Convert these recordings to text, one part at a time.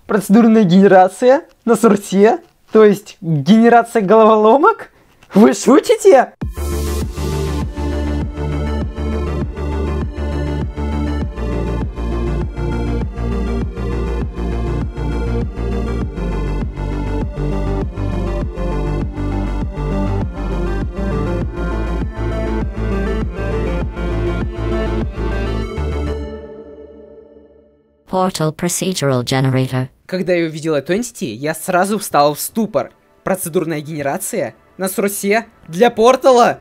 Процедурная генерация на сурсе? То есть генерация головоломок? Вы шутите? Portal Procedural Generator. Когда я увидел эту entity, я сразу встал в ступор. Процедурная генерация на сурсе для портала?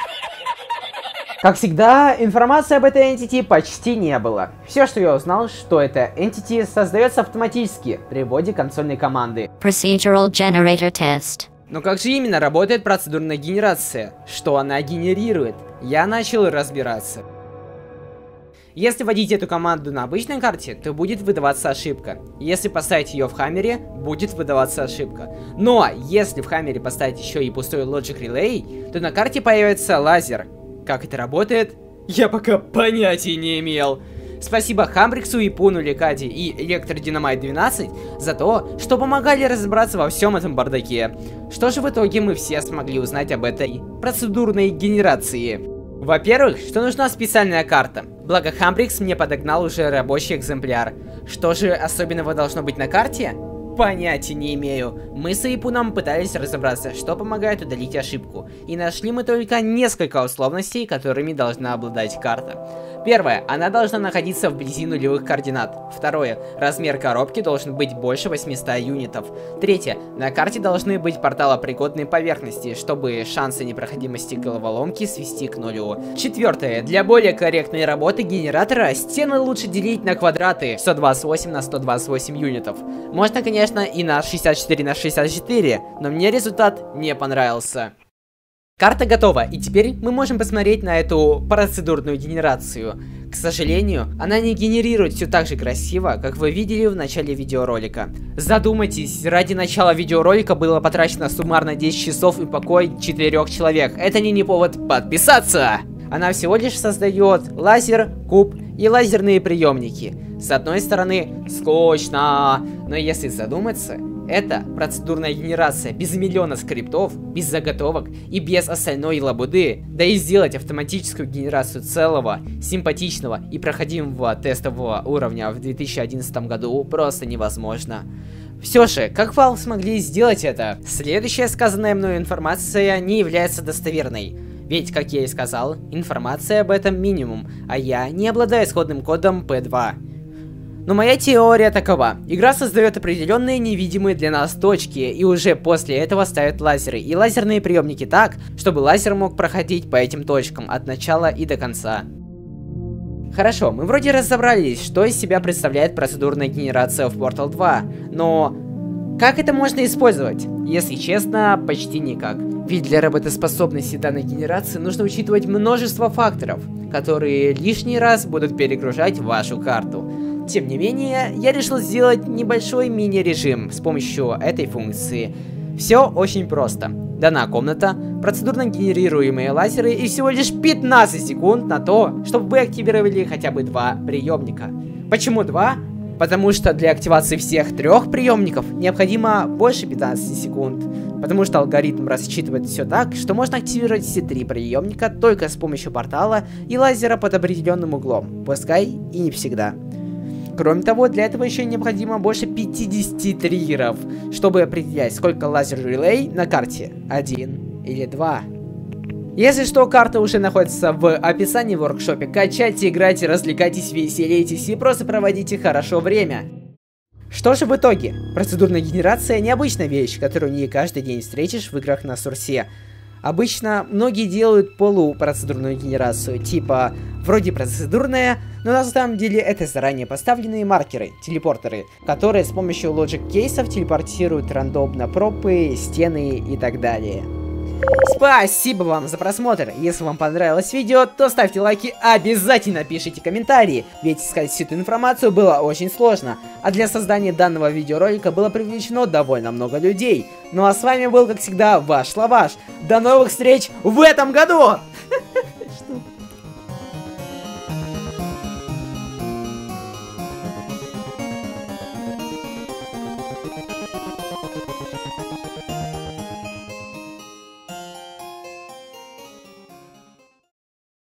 Как всегда, информации об этой entity почти не было. Все, что я узнал, что эта entity создается автоматически при вводе консольной команды. Procedural Generator Test. Но как же именно работает процедурная генерация? Что она генерирует? Я начал разбираться. Если вводить эту команду на обычной карте, то будет выдаваться ошибка. Если поставить ее в Хаммере, будет выдаваться ошибка. Но если в Хаммере поставить еще и пустой Logic Relay, то на карте появится лазер. Как это работает? Я пока понятия не имел. Спасибо Хамбриксу и Пуну Лекади и Электродинамайт 12 за то, что помогали разобраться во всем этом бардаке. Что же в итоге мы все смогли узнать об этой процедурной генерации? Во-первых, что нужна специальная карта. Благо Хамбрикс мне подогнал уже рабочий экземпляр. Что же особенного должно быть на карте? Понятия не имею. Мы с Ипуном пытались разобраться, что помогает удалить ошибку. И нашли мы только несколько условностей, которыми должна обладать карта. Первое. Она должна находиться вблизи нулевых координат. Второе. Размер коробки должен быть больше 800 юнитов. Третье. На карте должны быть порталопригодные поверхности, чтобы шансы непроходимости головоломки свести к нулю. Четвертое. Для более корректной работы генератора стены лучше делить на квадраты 128 на 128 юнитов. Можно, конечно, и на 64 на 64, но мне результат не понравился. Карта готова, и теперь мы можем посмотреть на эту процедурную генерацию. К сожалению, она не генерирует все так же красиво, как вы видели в начале видеоролика. Задумайтесь, ради начала видеоролика было потрачено суммарно 10 часов и покой 4 человек. Это не повод подписаться! Она всего лишь создает лазер, куб и лазерные приемники. С одной стороны, скучно, но если задуматься, это процедурная генерация без миллиона скриптов, без заготовок и без остальной лабуды, да и сделать автоматическую генерацию целого, симпатичного и проходимого тестового уровня в 2011 году просто невозможно. Все же, как Valve смогли сделать это? Следующая сказанная мною информация не является достоверной. Ведь, как я и сказал, информация об этом минимум, а я не обладаю исходным кодом P2. Но моя теория такова. Игра создает определенные невидимые для нас точки, и уже после этого ставит лазеры и лазерные приемники так, чтобы лазер мог проходить по этим точкам от начала и до конца. Хорошо, мы вроде разобрались, что из себя представляет процедурная генерация в Portal 2, но как это можно использовать? Если честно, почти никак. Ведь для работоспособности данной генерации нужно учитывать множество факторов, которые лишний раз будут перегружать вашу карту. Тем не менее, я решил сделать небольшой мини-режим с помощью этой функции. Все очень просто. Дана комната, процедурно генерируемые лазеры и всего лишь 15 секунд на то, чтобы вы активировали хотя бы 2 приемника. Почему 2? Потому что для активации всех 3 приемников необходимо больше 15 секунд. Потому что алгоритм рассчитывает все так, что можно активировать все 3 приемника только с помощью портала и лазера под определенным углом, пускай и не всегда. Кроме того, для этого еще необходимо больше 50 триггеров, чтобы определять, сколько лазер-релей на карте. 1 или 2. Если что, карта уже находится в описании в воркшопе. Качайте, играйте, развлекайтесь, веселитесь и просто проводите хорошо время. Что же в итоге? Процедурная генерация необычная вещь, которую не каждый день встретишь в играх на сурсе. Обычно многие делают полупроцедурную генерацию, типа вроде процедурная, но на самом деле это заранее поставленные маркеры, телепортеры, которые с помощью лоджик кейсов телепортируют рандомно пропы, стены и так далее. Спасибо вам за просмотр. Если вам понравилось видео, то ставьте лайки, обязательно пишите комментарии, ведь искать всю эту информацию было очень сложно, а для создания данного видеоролика было привлечено довольно много людей. Ну а с вами был, как всегда, ваш Лаваш. До новых встреч в этом году!